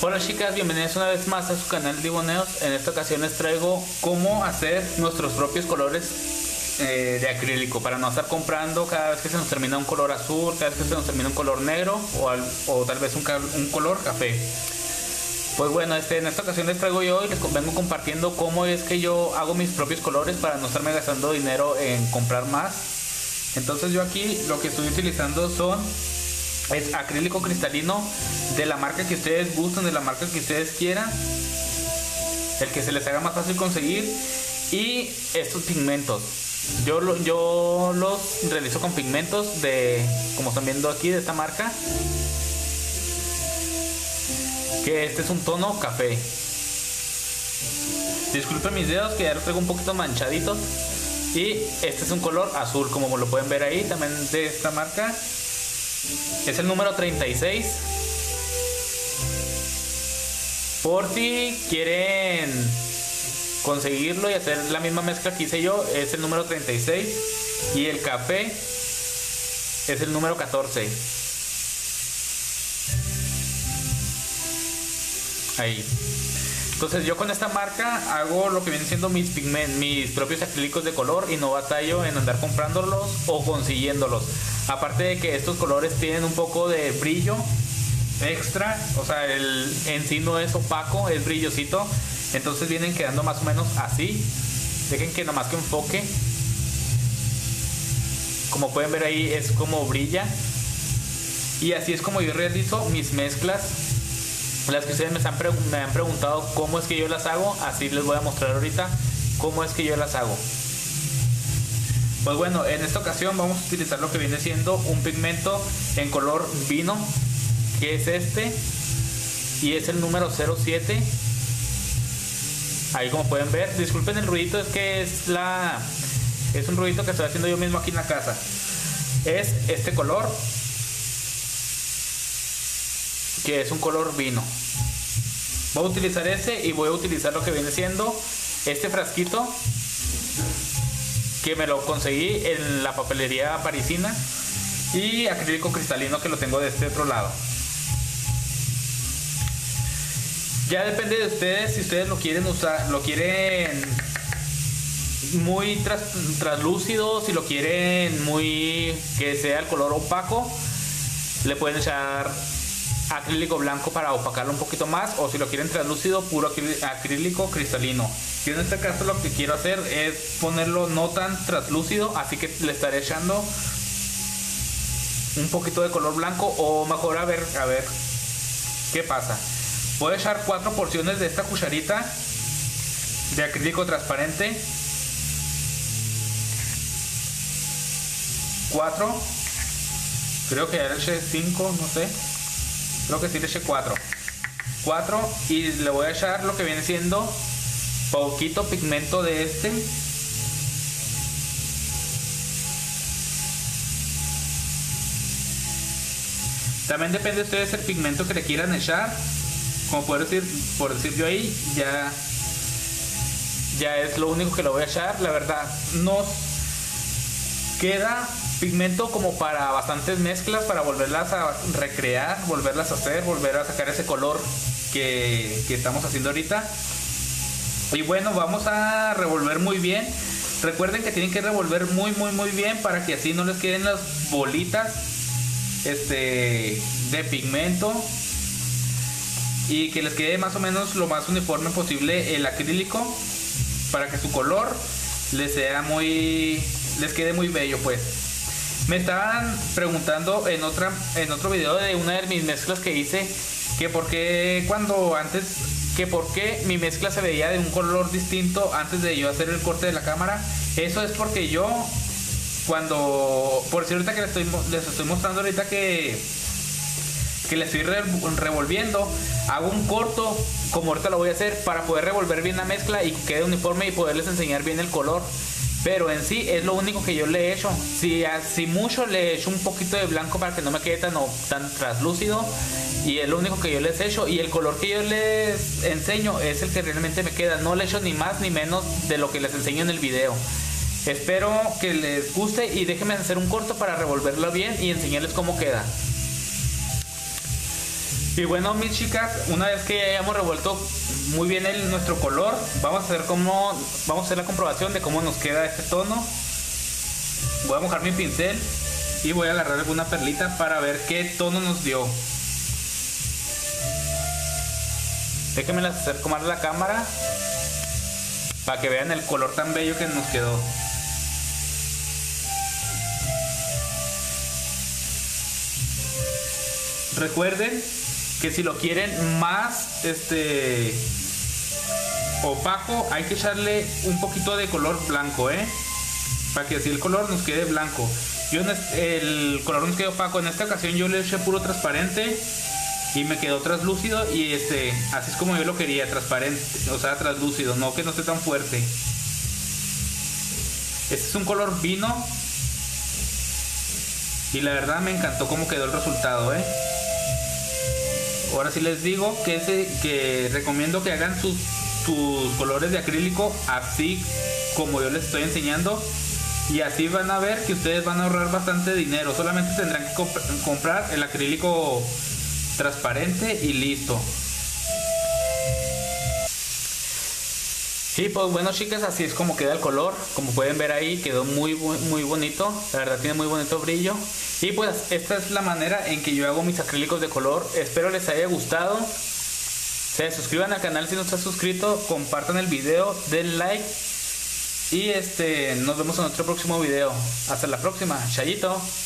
Hola chicas, bienvenidas una vez más a su canal Diboneos. En esta ocasión les traigo cómo hacer nuestros propios colores de acrílico, para no estar comprando cada vez que se nos termina un color azul, cada vez que se nos termina un color negro o tal vez un color café. Pues bueno, en esta ocasión les traigo yo y les vengo compartiendo cómo es que yo hago mis propios colores para no estarme gastando dinero en comprar más. Entonces yo aquí lo que estoy utilizando es acrílico cristalino de la marca que ustedes gusten, de la marca que ustedes quieran, el que se les haga más fácil conseguir. Y estos pigmentos yo los realizo con pigmentos como están viendo aquí, de esta marca, que este es un tono café. Disculpen mis dedos que ya los traigo un poquito manchaditos. Y este es un color azul, como lo pueden ver ahí, también de esta marca. Es el número 36. Por si quieren conseguirlo y hacer la misma mezcla que hice yo, es el número 36. Y el café es el número 14. Ahí. Entonces yo con esta marca hago lo que vienen siendo mis propios acrílicos de color y no batallo en andar comprándolos o consiguiéndolos. Aparte de que estos colores tienen un poco de brillo extra, o sea, en sí no es opaco, es brillosito. Entonces vienen quedando más o menos así. Dejen que nomás que enfoque. Como pueden ver ahí, es como brilla. Y así es como yo realizo mis mezclas. Las que ustedes me han preguntado cómo es que yo las hago, así les voy a mostrar ahorita cómo es que yo las hago. Pues bueno, en esta ocasión vamos a utilizar lo que viene siendo un pigmento en color vino, que es este, y es el número 07. Ahí como pueden ver, disculpen el ruidito, es que es un ruidito que estoy haciendo yo mismo aquí en la casa. Es este color, que es un color vino. Voy a utilizar ese y voy a utilizar lo que viene siendo este frasquito, que me lo conseguí en la papelería parisina, y acrílico cristalino, que lo tengo de este otro lado. Ya depende de ustedes si ustedes lo quieren usar, lo quieren muy translúcido, si lo quieren muy que sea el color opaco, le pueden echar acrílico blanco para opacarlo un poquito más, o si lo quieren translúcido, puro acrílico cristalino. Yo en este caso lo que quiero hacer es ponerlo no tan translúcido, así que le estaré echando un poquito de color blanco, o mejor a ver qué pasa. Voy a echar 4 porciones de esta cucharita de acrílico transparente. 4, creo que ya le eché 5, no sé. Creo que sí le eché 4, y le voy a echar lo que viene siendo poquito pigmento de este. También depende de ustedes el pigmento que le quieran echar. Como por decir yo ahí, ya es lo único que le voy a echar. La verdad, nos queda pigmento como para bastantes mezclas, para volverlas a recrear, volverlas a hacer, volver a sacar ese color que estamos haciendo ahorita. Y bueno, vamos a revolver muy bien. Recuerden que tienen que revolver muy bien, para que así no les queden las bolitas de pigmento, y que les quede más o menos lo más uniforme posible el acrílico, para que su color les quede muy bello. Pues me estaban preguntando en otro video de una de mis mezclas que hice, que por qué mi mezcla se veía de un color distinto antes de yo hacer el corte de la cámara. Eso es porque yo, por decir ahorita que les estoy mostrando ahorita que le estoy revolviendo, hago un corto, como ahorita lo voy a hacer, para poder revolver bien la mezcla y que quede uniforme y poderles enseñar bien el color. Pero en sí es lo único que yo le he hecho. Si mucho le echo un poquito de blanco para que no me quede tan translúcido, y es lo único que yo les he hecho, y el color que yo les enseño es el que realmente me queda. No le echo ni más ni menos de lo que les enseño en el video. Espero que les guste y déjenme hacer un corto para revolverlo bien y enseñarles cómo queda. Y bueno, mis chicas, una vez que ya hayamos revuelto muy bien nuestro color, vamos a hacer la comprobación de cómo nos queda este tono. Voy a mojar mi pincel y voy a agarrar alguna perlita para ver qué tono nos dio. Déjenme acercar más la cámara para que vean el color tan bello que nos quedó. Recuerden que si lo quieren más opaco, hay que echarle un poquito de color blanco, para que así el color nos quede blanco. El color nos quedó opaco. En esta ocasión yo le eché puro transparente y me quedó translúcido, y así es como yo lo quería, transparente, o sea, translúcido, no que no esté tan fuerte. Este es un color vino y la verdad me encantó cómo quedó el resultado, Ahora sí les digo que recomiendo que hagan sus colores de acrílico así como yo les estoy enseñando, y así van a ver que ustedes van a ahorrar bastante dinero. Solamente tendrán que comprar el acrílico transparente y listo. Y pues bueno, chicas, así es como queda el color. Como pueden ver ahí, quedó muy bonito. La verdad tiene muy bonito brillo. Y pues esta es la manera en que yo hago mis acrílicos de color. Espero les haya gustado. Se suscriban al canal si no están suscritos. Compartan el video, den like. Y nos vemos en nuestro próximo video. Hasta la próxima. Chayito.